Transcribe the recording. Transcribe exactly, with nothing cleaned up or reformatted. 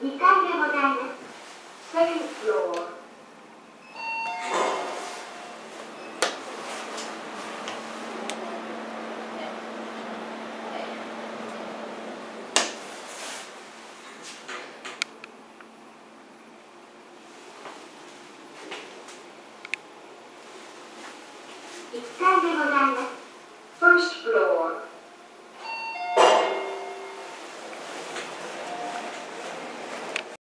にかいでございます。Second floor。いっかいでございます。First floor。